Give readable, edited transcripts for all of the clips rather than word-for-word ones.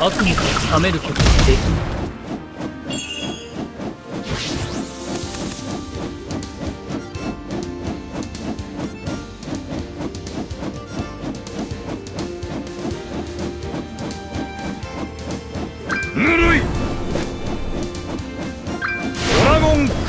悪夢から覚めることができない。 ぬるいドラゴンクロ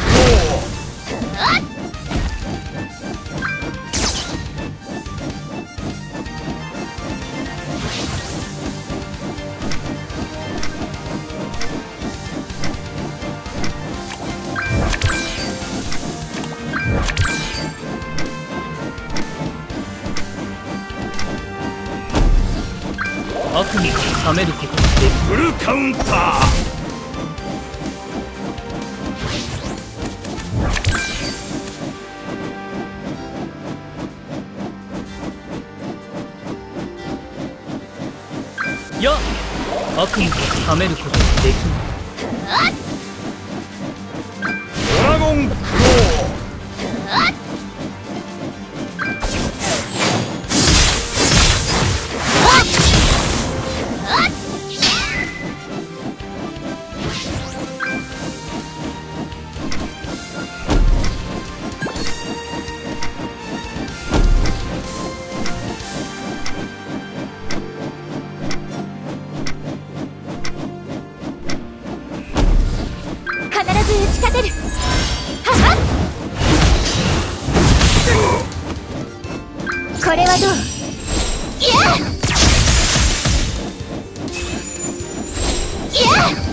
悪夢から覚めることができない。 フルカウンター。 いや、悪夢から覚めることができない。 ドラゴンクロ必ず打ち勝てる。ははっ、これはどう？いやいや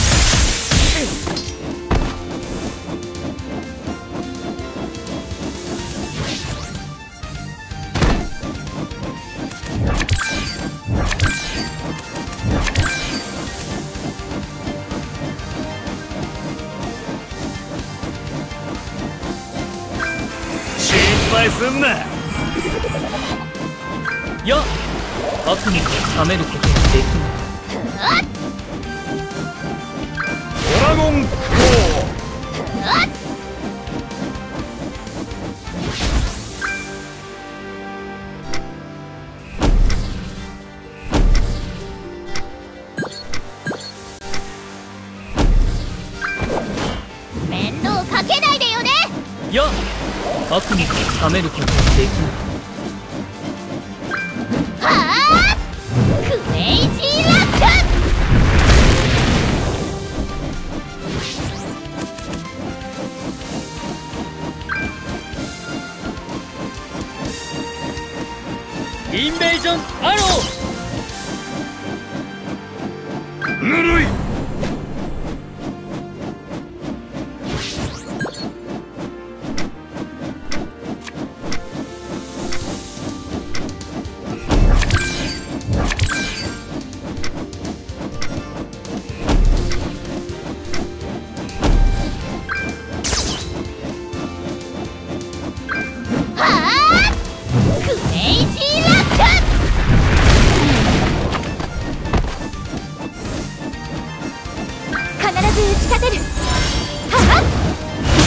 心配すんな。 いや、悪夢から覚めることができない。 ドラゴンクロ面倒かけないでよね。 いや、悪夢から覚めることができない。 はあ、クレイジーラック。 インベージョンアロー。 ぬるいはあ、クレイジーラック。必ず打ち勝てる。ははっ、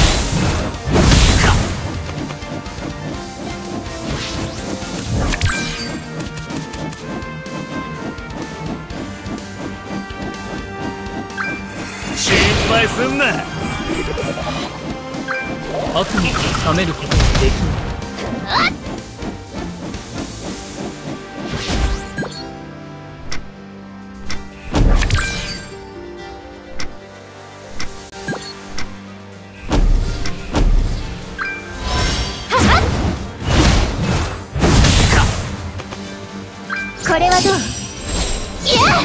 心配すんな。 悪夢から覚めることができない。 これはどう？いや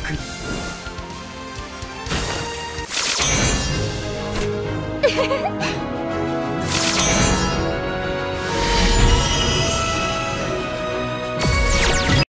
ははっ